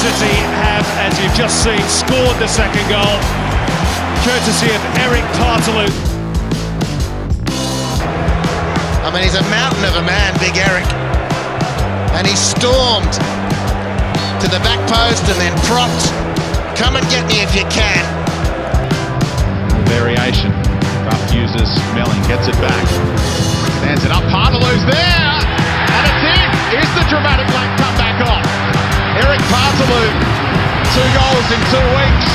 City have, as you've just seen, scored the second goal, courtesy of Erik Paartalu. I mean, he's a mountain of a man, Big Erik. And he stormed to the back post and then propped. Come and get me if you can. Variation. Rough uses, Melling gets it back. Stands it up, Paartalu's there! And it's in! Is the dramatic lane come back on? Erik Paartalu, 2 goals in 2 weeks.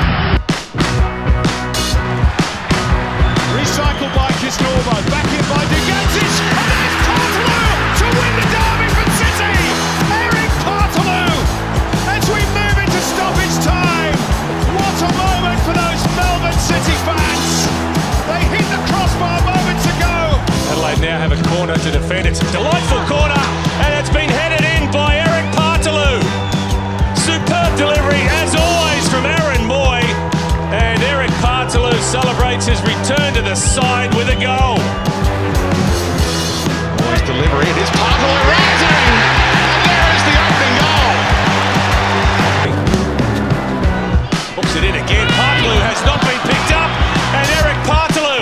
Recycled by Kisnorbo, back in by Dugantis, and there's Paartalu to win the derby for City! Erik Paartalu, as we move into stoppage time. What a moment for those Melbourne City fans! They hit the crossbar moments ago. Adelaide now have a corner to defend. It's a delightful corner, and it's been headed in by Erik Paartalu. Superb delivery, as always, from Aaron Moy. And Erik Paartalu celebrates his return to the side with a goal. Moy's delivery, it is Paartalu rising! And there is the opening goal! Hooks it in again. Paartalu has not been picked up. And Erik Paartalu.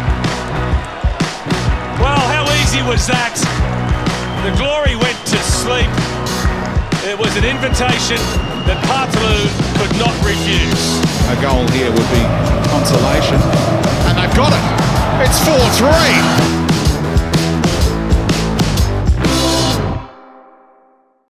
Well, how easy was that? The glory went to sleep. It was an invitation that Paartalu could not refuse. A goal here would be consolation. And they've got it. It's 4-3.